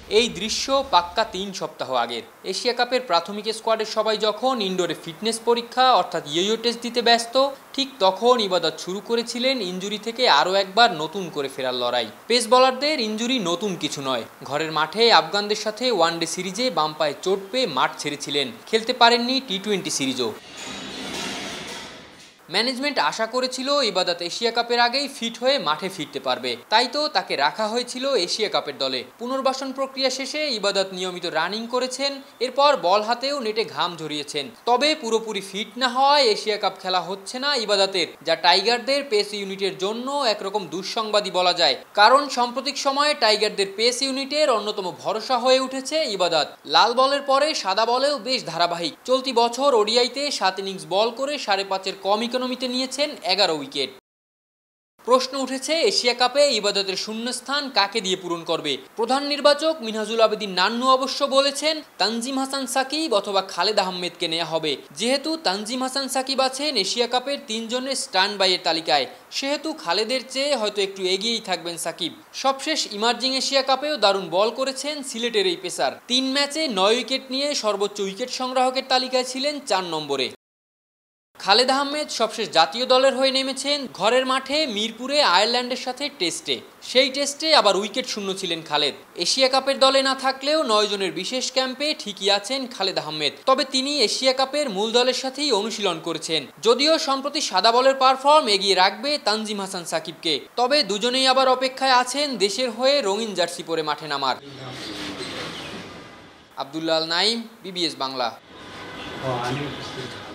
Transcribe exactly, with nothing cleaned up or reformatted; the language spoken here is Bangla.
এই দৃশ্য পাক্কা তিন সপ্তাহ আগের। এশিয়া কাপের প্রাথমিক স্কোয়াডের সবাই যখন ইনডোরে ফিটনেস পরীক্ষা অর্থাৎ ইয়োইও টেস্ট দিতে ব্যস্ত, ঠিক তখন ইবাদত শুরু করেছিলেন ইনজুরি থেকে আরও একবার নতুন করে ফেরার লড়াই। পেস বলারদের ইনজুরি নতুন কিছু নয়। ঘরের মাঠে আফগানদের সাথে ওয়ানডে সিরিজে বাম পায়ে চোট পেয়ে মাঠ ছেড়েছিলেন, খেলতে পারেননি টি টোয়েন্টি সিরিজও। ম্যানেজমেন্ট আশা করেছিল ইবাদত এশিয়া কাপের আগেই ফিট হয়ে মাঠে ফিরতে পারবে, তাই তো তাকে রাখা হয়েছিল এশিয়া কাপের দলে। পুনর্বাসন প্রক্রিয়া শেষে ইবাদত নিয়মিত রানিং করেছেন, এরপর বল হাতেও নেটে ঘাম ঝরিয়েছেন। তবে পুরোপুরি ফিট না হওয়ায় এশিয়া কাপ খেলা হচ্ছে না ইবাদতের, যা টাইগারদের পেস ইউনিটের জন্য একরকম দুঃসংবাদই বলা যায়। কারণ সাম্প্রতিক সময়ে টাইগারদের পেস ইউনিটের অন্যতম ভরসা হয়ে উঠেছে ইবাদত। লাল বলের পরে সাদা বলেও বেশ ধারাবাহিক। চলতি বছর ওডিআইতে সাত ইনিংস বল করে সাড়ে পাঁচের কম ইকোনমিতে নিয়েছেন এগারো উইকেট। প্রশ্ন উঠেছে এশিয়া কাপে ইবাদতের শূন্যস্থান কাকে দিয়ে পূরণ করবে। প্রধান নির্বাচক মিনহাজুল আবেদীন নান্নু অবশ্য বলেছেন তানজিম হাসান সাকিব অথবা খালেদ আহমেদকে নেওয়া হবে। যেহেতু তানজিম হাসান সাকিব আছেন এশিয়া কাপের তিনজনের স্ট্যান্ড বাইয়ের তালিকায়, সেহেতু খালেদের চেয়ে হয়তো একটু এগিয়েই থাকবেন সাকিব। সবশেষ ইমার্জিং এশিয়া কাপেও দারুণ বল করেছেন সিলেটের এই পেসার। তিন ম্যাচে নয় উইকেট নিয়ে সর্বোচ্চ উইকেট সংগ্রাহকের তালিকায় ছিলেন চার নম্বরে। খালেদ আহমেদ সবশেষ জাতীয় দলের হয়ে নেমেছেন ঘরের মাঠে মিরপুরে আয়ারল্যান্ডের সাথে টেস্টে। সেই টেস্টে আবার উইকেট শূন্য ছিলেন খালেদ। এশিয়া কাপের দলে না থাকলেও নয় জনের বিশেষ ক্যাম্পে ঠিকই আছেন খালেদ আহমেদ। তবে তিনি এশিয়া কাপের মূল দলের সাথেই অনুশীলন করেছেন। যদিও সম্প্রতি সাদা বলের পারফর্ম এগিয়ে রাখবে তানজিম হাসান সাকিবকে, তবে দুজনেই আবার অপেক্ষায় আছেন দেশের হয়ে রঙিন জার্সি পরে মাঠে নামার। আব্দুল্লাহ আল নাইম, বিবিএস বাংলা।